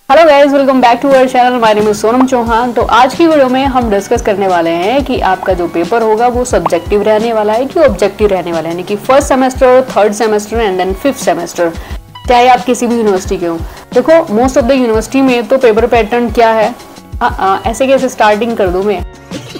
Hello guys, welcome back to our channel. My name is Sonam Chauhan. तो आज की video में हम डिस्कस करने वाले हैं कि आपका जो पेपर होगा वो सब्जेक्टिव रहने वाला है कि ऑब्जेक्टिव रहने वाला है, यानी कि first semester, third semester and then fifth semester, चाहे आप किसी भी यूनिवर्सिटी के हो। देखो, मोस्ट ऑफ द यूनिवर्सिटी में तो पेपर पैटर्न क्या है, ऐसे कैसे स्टार्टिंग कर दूं मैं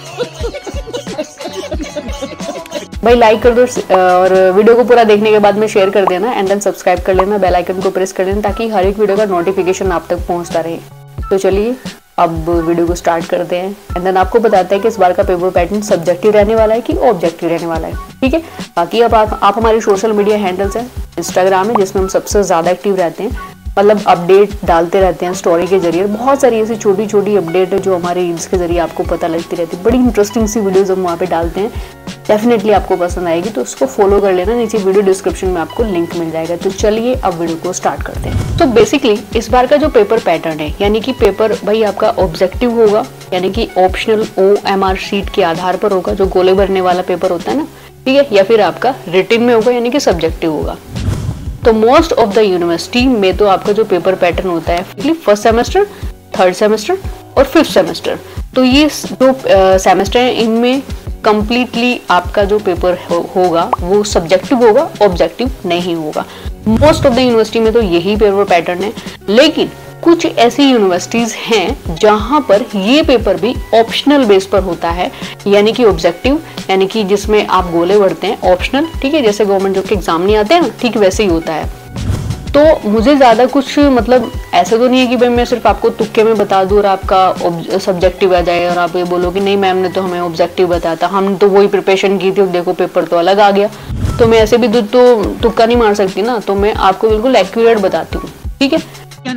भाई, लाइक कर दो और वीडियो को पूरा देखने के बाद में शेयर कर देना एंड देन सब्सक्राइब कर लेना, बेल आइकन को प्रेस कर लेना ताकि हर एक वीडियो का नोटिफिकेशन आप तक पहुंचता रहे। तो चलिए अब वीडियो को स्टार्ट करते हैं एंड देन आपको बताते हैं कि इस बार का पेपर पैटर्न सब्जेक्टिव रहने वाला है कि ऑब्जेक्टिव रहने वाला है। ठीक है, बाकी अब आप हमारी सोशल मीडिया हैंडल्स हैं, इंस्टाग्राम है जिसमें हम सबसे ज्यादा एक्टिव रहते हैं, मतलब अपडेट डालते रहते हैं स्टोरी के जरिए। बहुत सारी ऐसी छोटी छोटी अपडेट है जो हमारे रील्स के जरिए आपको पता लगती रहती है। बड़ी इंटरेस्टिंग सी वीडियोस हम वहाँ पे डालते हैं, डेफिनेटली आपको पसंद आएगी, तो उसको फॉलो कर लेना। नीचे वीडियो डिस्क्रिप्शन में आपको लिंक मिल जाएगा। तो चलिए अब वीडियो को स्टार्ट करते हैं। तो बेसिकली इस बार का जो पेपर पैटर्न है, यानी कि पेपर भाई आपका ऑब्जेक्टिव होगा, यानी कि ऑप्शनल OMR शीट के आधार पर होगा, जो गोले भरने वाला पेपर होता है ना, ठीक है, या फिर आपका रिटिन में होगा, यानी कि सब्जेक्टिव होगा। तो मोस्ट ऑफ द यूनिवर्सिटी में तो आपका जो पेपर पैटर्न होता है फर्स्ट सेमेस्टर, थर्ड सेमेस्टर और फिफ्थ सेमेस्टर। तो ये जो सेमेस्टर है इनमें कंप्लीटली आपका जो पेपर होगा वो सब्जेक्टिव होगा, ऑब्जेक्टिव नहीं होगा। मोस्ट ऑफ द यूनिवर्सिटी में तो यही पेपर पैटर्न है, लेकिन कुछ ऐसी यूनिवर्सिटीज हैं जहां पर ये पेपर भी ऑप्शनल बेस पर होता है, यानी कि ऑब्जेक्टिव, यानी कि जिसमें आप गोले भरते हैं ऑप्शनल। ठीक है, जैसे गवर्नमेंट जॉब के एग्जाम नहीं आते हैं ना, ठीक वैसे ही होता है। तो मुझे ज्यादा कुछ मतलब ऐसा तो नहीं है कि भाई मैं सिर्फ आपको तुक्के में बता दूं और आपका सब्जेक्टिव आ जाए और आप ये बोलो कि नहीं मैम ने तो हमें ऑब्जेक्टिव बताया था, हम तो वही प्रिपरेशन की थी, देखो पेपर तो अलग आ गया। तो मैं ऐसे भी तो तुक्का नहीं मार सकती ना, तो मैं आपको बिल्कुल एक्यूरेट बताती हूँ। ठीक है,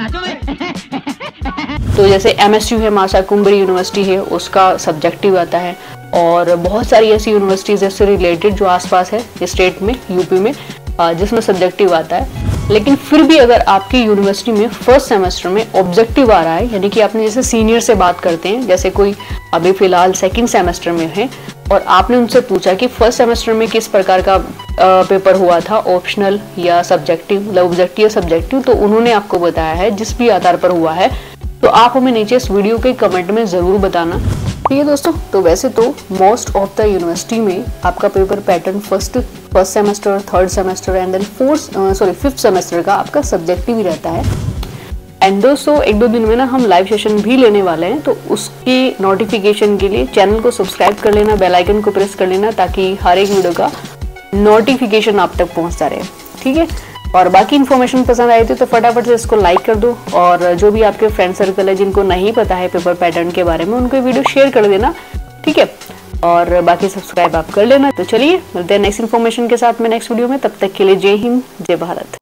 तो जैसे MSU है, मासा कुंबरी यूनिवर्सिटी है, उसका सब्जेक्टिव आता है, और बहुत सारी ऐसी यूनिवर्सिटीज से रिलेटेड जो आसपास है स्टेट में, यूपी में, जिसमें सब्जेक्टिव आता है। लेकिन फिर भी अगर आपकी यूनिवर्सिटी में फर्स्ट सेमेस्टर में ऑब्जेक्टिव आ रहा है, यानी कि आपने जैसे सीनियर से बात करते हैं, जैसे कोई अभी फिलहाल सेकंड सेमेस्टर में है और आपने उनसे पूछा कि फर्स्ट सेमेस्टर में किस प्रकार का पेपर हुआ था, ऑप्शनल या सब्जेक्टिव, मतलब ऑब्जेक्टिव या सब्जेक्टिव, तो उन्होंने आपको बताया है जिस भी आधार पर हुआ है। तो आप हमें नीचे इस वीडियो के कमेंट में जरूर बताना। ठीक है दोस्तों, तो वैसे तो मोस्ट ऑफ द यूनिवर्सिटी में आपका paper pattern first semester, third semester and then fifth semester का आपका सब्जेक्टिव ही रहता है। एंड दोस्तों एक दो दिन में ना हम लाइव सेशन भी लेने वाले हैं, तो उसके नोटिफिकेशन के लिए चैनल को सब्सक्राइब कर लेना, बेल आइकन को प्रेस कर लेना ताकि हर एक वीडियो का नोटिफिकेशन आप तक पहुंचता रहे। ठीक है, और बाकी इन्फॉर्मेशन पसंद आई थी तो फटाफट से इसको लाइक कर दो, और जो भी आपके फ्रेंड सर्कल है जिनको नहीं पता है पेपर पैटर्न के बारे में, उनको वीडियो शेयर कर देना। ठीक है, और बाकी सब्सक्राइब आप कर लेना। तो चलिए मिलते हैं नेक्स्ट इन्फॉर्मेशन के साथ में नेक्स्ट वीडियो में, तब तक के लिए जय हिंद, जय भारत।